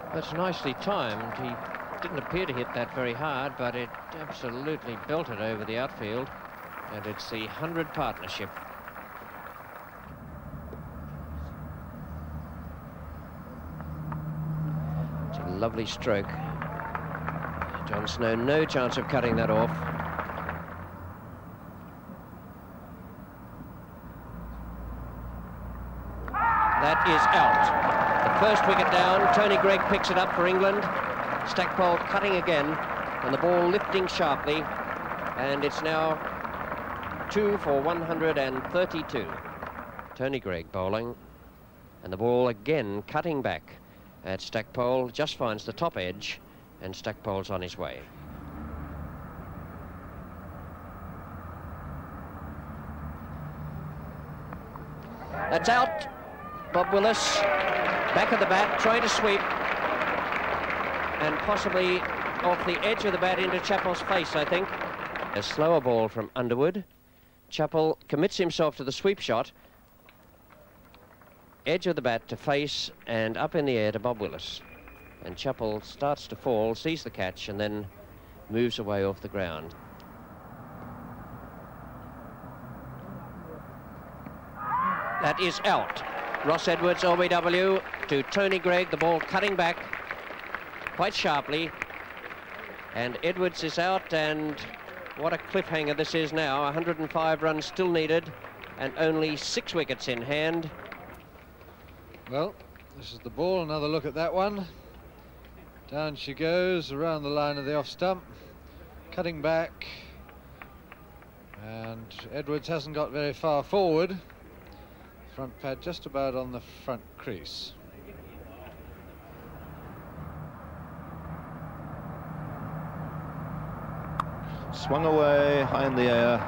That's nicely timed. He didn't appear to hit that very hard, but it absolutely belted over the outfield. And it's the 100 partnership. It's a lovely stroke. John Snow, no chance of cutting that off. That is out. The first wicket down. Tony Greig picks it up for England. Stackpole cutting again, and the ball lifting sharply. And it's now 2 for 132. Tony Greig bowling, and the ball again cutting back at Stackpole. Just finds the top edge, and Stackpole's on his way. That's out. Bob Willis, back of the bat, trying to sweep, and possibly off the edge of the bat into Chappell's face, I think. A slower ball from Underwood. Chappell commits himself to the sweep shot. Edge of the bat to face and up in the air to Bob Willis. And Chappell starts to fall, sees the catch, and then moves away off the ground. That is out. Ross Edwards, LBW, to Tony Greig, the ball cutting back quite sharply. And Edwards is out, and what a cliffhanger this is now. 105 runs still needed, and only 6 wickets in hand. Well, this is the ball. Another look at that one. Down she goes, around the line of the off stump, cutting back. And Edwards hasn't got very far forward. Front pad just about on the front crease. Swung away, high in the air.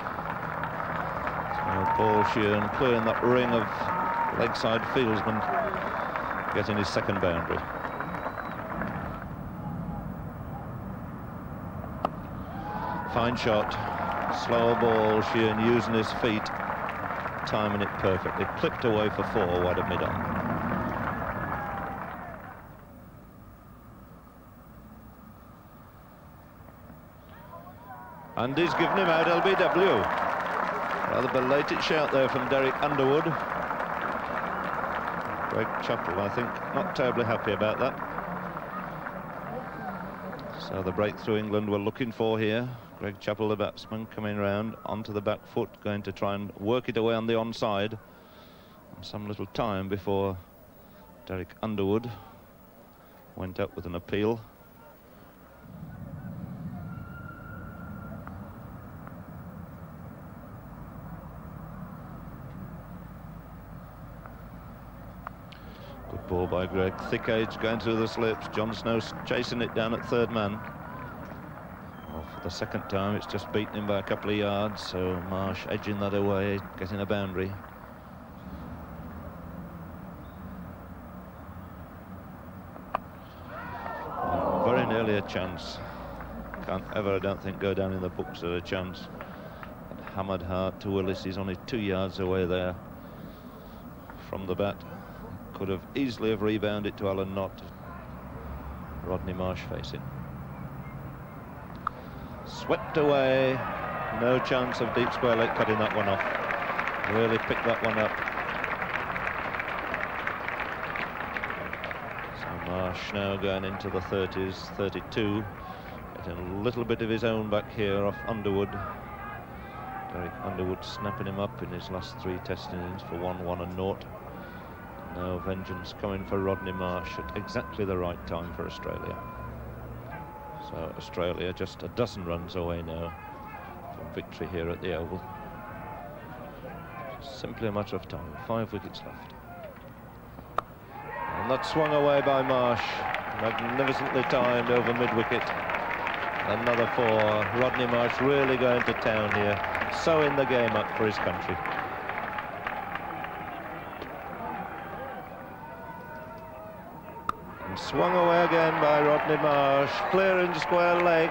So Paul Sheahan clearing that ring of leg side fieldsmen, getting his second boundary. Fine shot, slower ball, Sheahan using his feet, timing it perfectly, clipped away for 4 wide of mid-on. And he's given him out LBW. Rather belated shout there from Derek Underwood. Greg Chappell, I think, not terribly happy about that. So the breakthrough England were looking for here. Greg Chappell, the batsman, coming round onto the back foot, going to try and work it away on the onside. Some little time before Derek Underwood went up with an appeal. Good ball by Greg. Thick edge going through the slips. John Snow chasing it down at third man. For the second time, it's just beaten him by a couple of yards, so Marsh edging that away, getting a boundary. Very nearly a chance. Can't ever, I don't think, go down in the books at a chance. And hammered hard to Willis. He's only 2 yards away there from the bat. Could have easily have rebounded to Alan Knott. Rodney Marsh facing. Swept away, no chance of deep square leg cutting that one off. Really picked that one up. So Marsh now going into the 30s, 32, getting a little bit of his own back here off Underwood. Derek Underwood snapping him up in his last 3 test innings for 1-1 and 0. Now vengeance coming for Rodney Marsh at exactly the right time for Australia. So Australia just a dozen runs away now from victory here at the Oval. Simply a matter of time. 5 wickets left. And that swung away by Marsh. Magnificently timed over mid-wicket. Another 4. Rodney Marsh really going to town here. Sewing the game up for his country. Swung away again by Rodney Marsh, clearing square leg.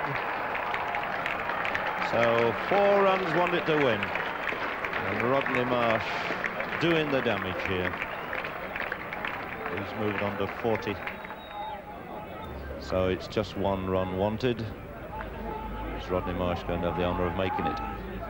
So 4 runs wanted to win. And Rodney Marsh doing the damage here. He's moved on to 40. So it's just 1 run wanted. Is Rodney Marsh going to have the honour of making it?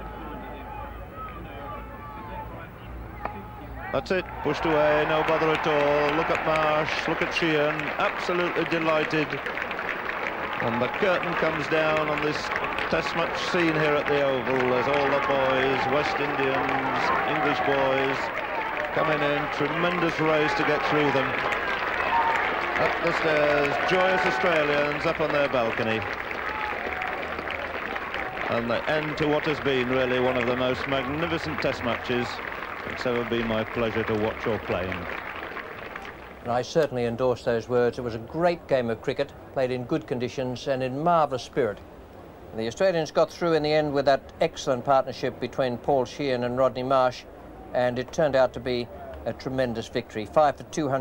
That's it, pushed away, no bother at all. Look at Marsh, look at Sheehan, absolutely delighted. And the curtain comes down on this test match scene here at the Oval as all the boys, West Indians, English boys, coming in, tremendous race to get through them. Up the stairs, joyous Australians up on their balcony. And the end to what has been really one of the most magnificent test matches it's ever been my pleasure to watch or playing. And I certainly endorse those words. It was a great game of cricket, played in good conditions and in marvellous spirit. And the Australians got through in the end with that excellent partnership between Paul Sheehan and Rodney Marsh, and it turned out to be a tremendous victory. 5 for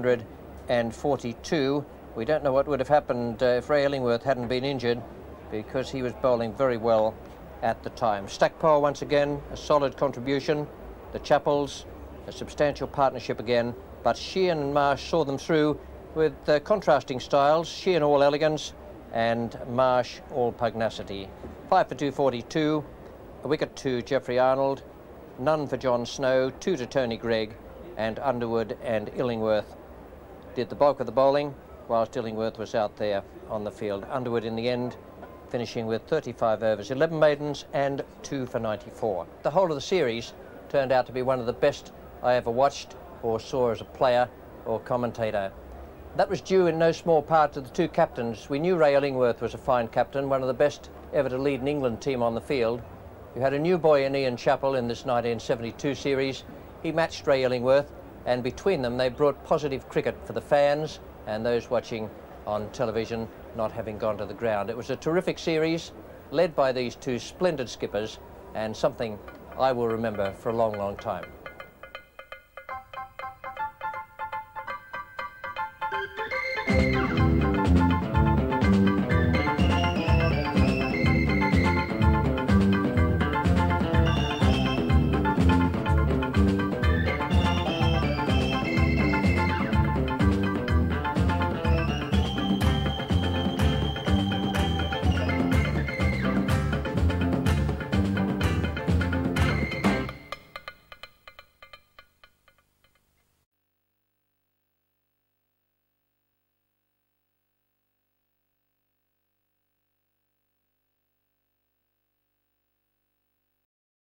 242. We don't know what would have happened if Ray Illingworth hadn't been injured, because he was bowling very well at the time. Stackpole once again, a solid contribution. The Chappells, a substantial partnership again, but Sheehan and Marsh saw them through with contrasting styles. Sheehan all elegance and Marsh all pugnacity. 5 for 242, a wicket to Jeffrey Arnold, none for John Snow, 2 to Tony Greig, and Underwood and Illingworth did the bulk of the bowling, whilst Illingworth was out there on the field. Underwood in the end finishing with 35 overs, 11 maidens and 2 for 94. The whole of the series turned out to be one of the best I ever watched or saw as a player or commentator. That was due in no small part to the two captains. We knew Ray Illingworth was a fine captain, one of the best ever to lead an England team on the field. You had a new boy in Ian Chappell in this 1972 series. He matched Ray Illingworth, and between them they brought positive cricket for the fans and those watching on television not having gone to the ground. It was a terrific series, led by these two splendid skippers, and something I will remember for a long, long time.